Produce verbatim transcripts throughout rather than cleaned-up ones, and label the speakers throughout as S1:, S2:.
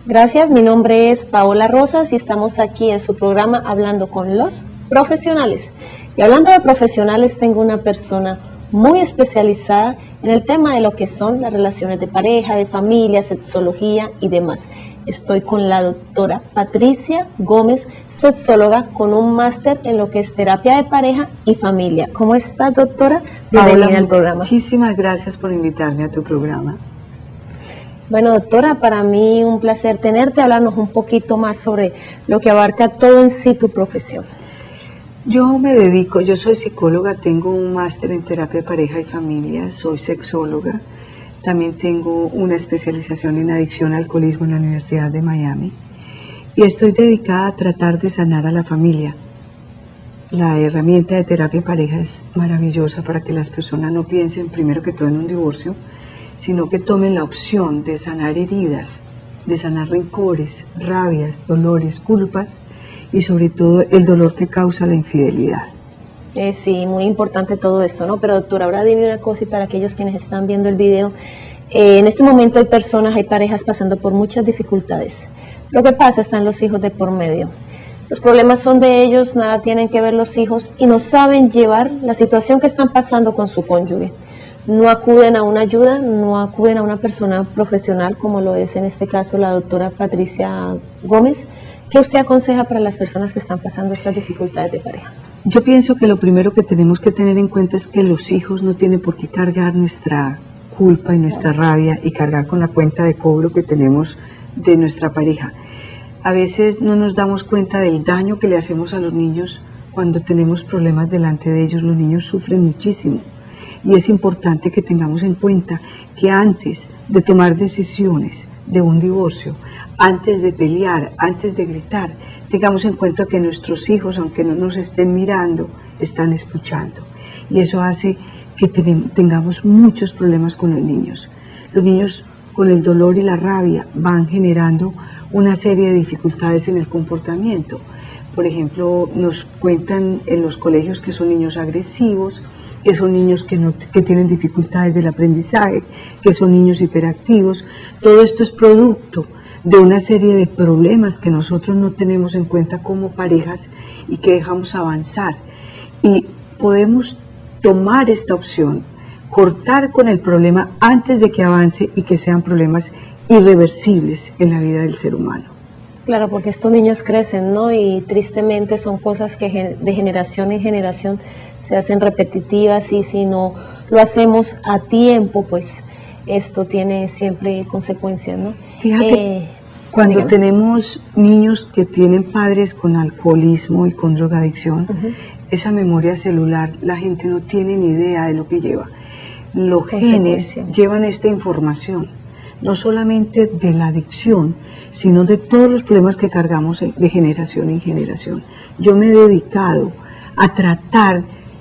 S1: Gracias, mi nombre es Paola Rosas y estamos aquí en su programa Hablando con los Profesionales. Y hablando de profesionales, tengo una persona muy especializada en el tema de lo que son las relaciones de pareja, de familia, sexología y demás. Estoy con la doctora Patricia Gómez, sexóloga con un máster en lo que es terapia de pareja y familia. ¿Cómo estás, doctora? Bienvenida
S2: Paola,
S1: al programa.
S2: Muchísimas gracias por invitarme a tu programa.
S1: Bueno, doctora, para mí un placer tenerte, hablarnos un poquito más sobre lo que abarca todo en sí tu profesión.
S2: Yo me dedico, yo soy psicóloga, tengo un máster en terapia de pareja y familia, soy sexóloga, también tengo una especialización en adicción al alcoholismo en la Universidad de Miami y estoy dedicada a tratar de sanar a la familia. La herramienta de terapia de pareja es maravillosa para que las personas no piensen primero que todo en un divorcio, sino que tomen la opción de sanar heridas, de sanar rencores, rabias, dolores, culpas y sobre todo el dolor que causa la infidelidad.
S1: Eh, sí, muy importante todo esto, ¿no? Pero doctora, ahora dime una cosa y para aquellos quienes están viendo el video, eh, en este momento hay personas, hay parejas pasando por muchas dificultades. Lo que pasa, están los hijos de por medio. Los problemas son de ellos, nada tienen que ver los hijos y no saben llevar la situación que están pasando con su cónyuge. No acuden a una ayuda, no acuden a una persona profesional, como lo es en este caso la doctora Patricia Gómez. ¿Qué usted aconseja para las personas que están pasando estas dificultades de pareja?
S2: Yo pienso que lo primero que tenemos que tener en cuenta es que los hijos no tienen por qué cargar nuestra culpa y nuestra rabia y cargar con la cuenta de cobro que tenemos de nuestra pareja. A veces no nos damos cuenta del daño que le hacemos a los niños cuando tenemos problemas delante de ellos. Los niños sufren muchísimo. Y es importante que tengamos en cuenta que antes de tomar decisiones de un divorcio, antes de pelear, antes de gritar, tengamos en cuenta que nuestros hijos, aunque no nos estén mirando, están escuchando. Y eso hace que tengamos muchos problemas con los niños. Los niños, con el dolor y la rabia, van generando una serie de dificultades en el comportamiento. Por ejemplo, nos cuentan en los colegios que son niños agresivos, que son niños que, no, que tienen dificultades del aprendizaje, que son niños hiperactivos. Todo esto es producto de una serie de problemas que nosotros no tenemos en cuenta como parejas y que dejamos avanzar. Y podemos tomar esta opción, cortar con el problema antes de que avance y que sean problemas irreversibles en la vida del ser humano.
S1: Claro, porque estos niños crecen, ¿no? Y tristemente son cosas que de generación en generación se hacen repetitivas y si no lo hacemos a tiempo, pues esto tiene siempre consecuencias, ¿no?
S2: Fíjate,
S1: eh,
S2: cuando
S1: dígame.
S2: tenemos niños que tienen padres con alcoholismo y con drogadicción, uh-huh. esa memoria celular, la gente no tiene ni idea de lo que lleva. Los genes llevan esta información, no solamente de la adicción, sino de todos los problemas que cargamos de generación en generación. Yo me he dedicado a tratar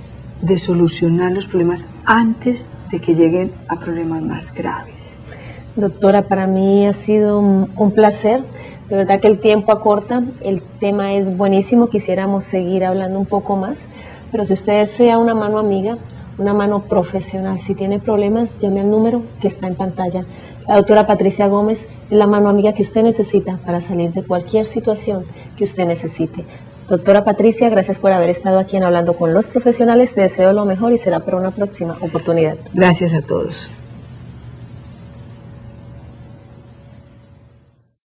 S2: de solucionar los problemas antes de que lleguen a problemas más graves.
S1: Doctora, para mí ha sido un, un placer, de verdad que el tiempo acorta, el tema es buenísimo, quisiéramos seguir hablando un poco más, pero si usted desea una mano amiga, una mano profesional, si tiene problemas, llame al número que está en pantalla. La doctora Patricia Gómez es la mano amiga que usted necesita para salir de cualquier situación que usted necesite. Doctora Patricia, gracias por haber estado aquí en Hablando con los Profesionales. Te deseo lo mejor y será para una próxima oportunidad.
S2: Gracias a todos.